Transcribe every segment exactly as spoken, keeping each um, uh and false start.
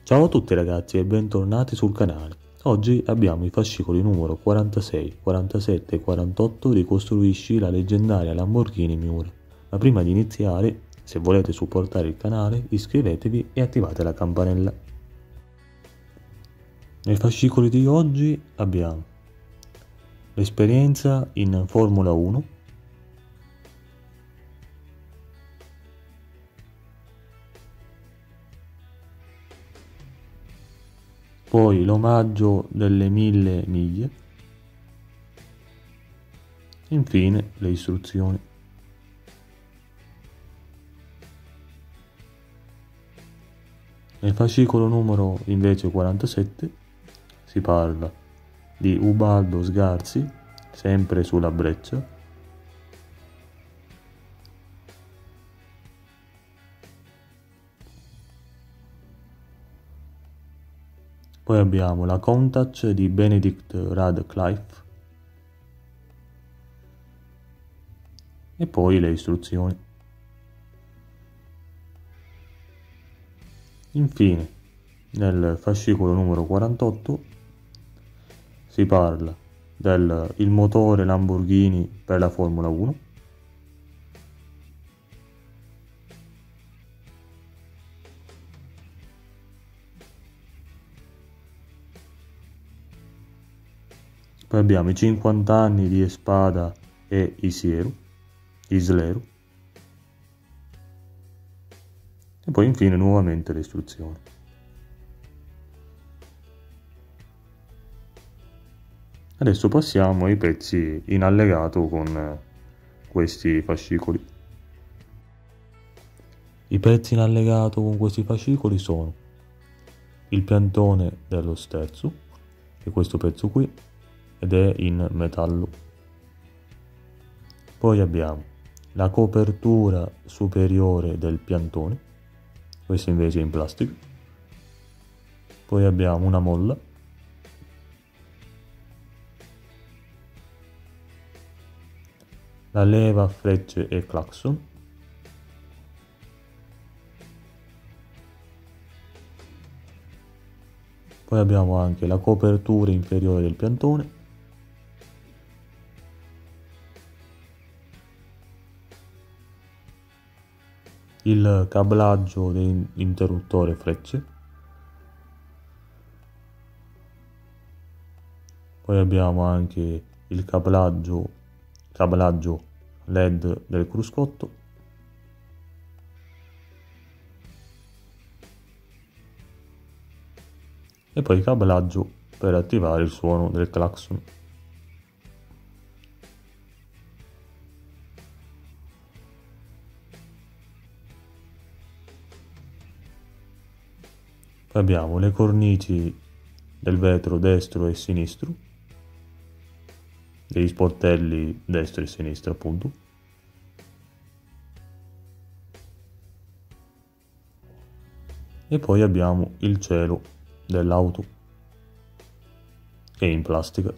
Ciao a tutti ragazzi e bentornati sul canale. Oggi abbiamo i fascicoli numero quarantasei, quarantasette e quarantotto di Costruisci la leggendaria Lamborghini Miura. Ma prima di iniziare, se volete supportare il canale, iscrivetevi e attivate la campanella. Nei fascicoli di oggi abbiamo l'esperienza in Formula uno, poi l'omaggio delle mille miglia, infine le istruzioni. Nel fascicolo numero invece quarantasette si parla di Ubaldo Sgarzi, sempre sulla Breccia, poi abbiamo la Countach di Benedict Radcliffe e poi le istruzioni. Infine, nel fascicolo numero quarantotto si parla del il motore Lamborghini per la Formula uno, poi abbiamo i cinquanta anni di Espada e Isieru, Isleru, e poi infine nuovamente le istruzioni. Adesso passiamo ai pezzi in allegato con questi fascicoli. I pezzi in allegato con questi fascicoli sono il piantone dello sterzo, che è questo pezzo qui, ed è in metallo. Poi abbiamo la copertura superiore del piantone, questa invece è in plastica. Poi abbiamo una molla, la leva a frecce e clacson, poi abbiamo anche la copertura inferiore del piantone, il cablaggio dell'interruttore frecce, poi abbiamo anche il cablaggio, cablaggio L E D del cruscotto, e poi il cablaggio per attivare il suono del clacson. Poi abbiamo le cornici del vetro destro e sinistro, degli sportelli destro e sinistro appunto, e poi abbiamo il cielo dell'auto che è in plastica.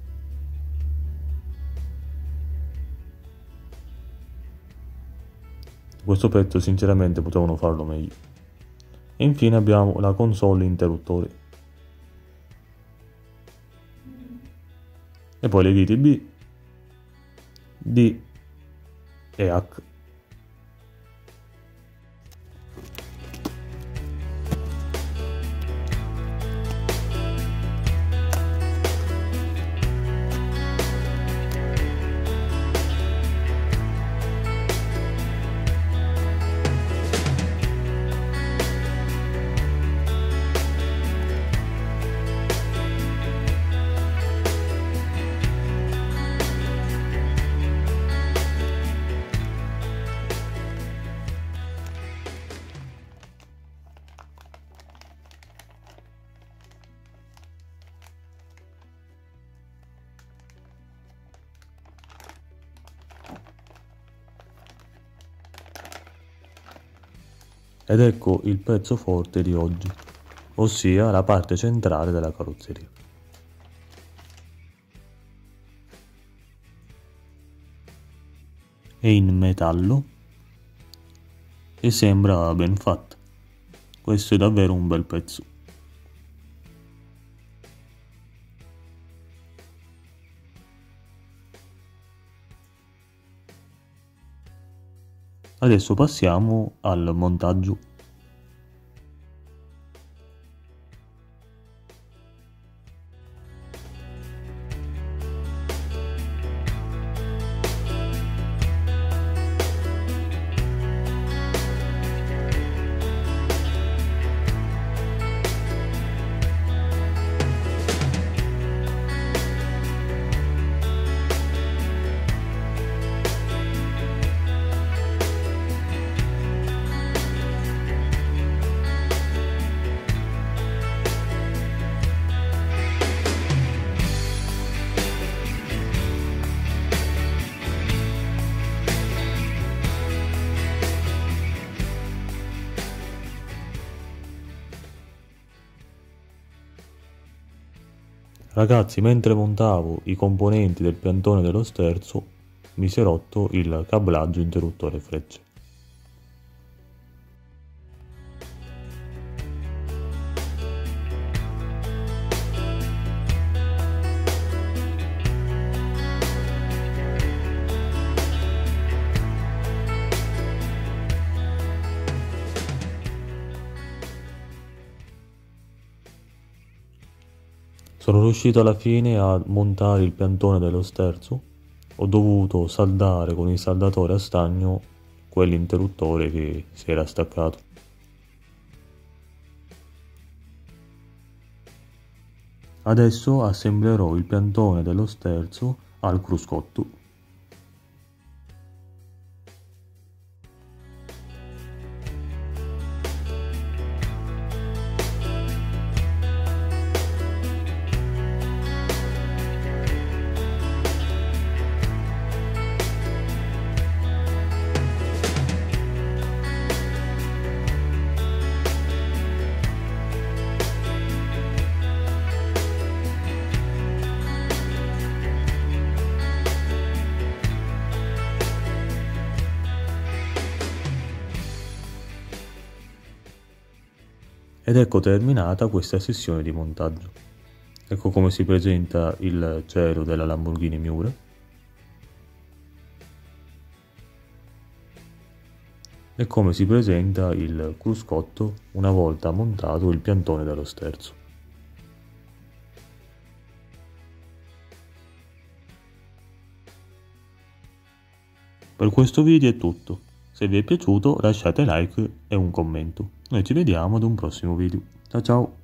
Questo pezzo sinceramente potevano farlo meglio. E infine abbiamo la console interruttori e poi le viti B, D e H. Ed ecco il pezzo forte di oggi, ossia la parte centrale della carrozzeria. È in metallo e sembra ben fatta. Questo è davvero un bel pezzo. Adesso passiamo al montaggio. Ragazzi, mentre montavo i componenti del piantone dello sterzo, mi si è rotto il cablaggio interruttore frecce. Sono riuscito alla fine a montare il piantone dello sterzo. Ho dovuto saldare con il saldatore a stagno quell'interruttore che si era staccato. Adesso assemblerò il piantone dello sterzo al cruscotto. Ed ecco terminata questa sessione di montaggio. Ecco come si presenta il cielo della Lamborghini Miura. E come si presenta il cruscotto una volta montato il piantone dello sterzo. Per questo video è tutto. Se vi è piaciuto lasciate like e un commento. Noi ci vediamo ad un prossimo video. Ciao ciao!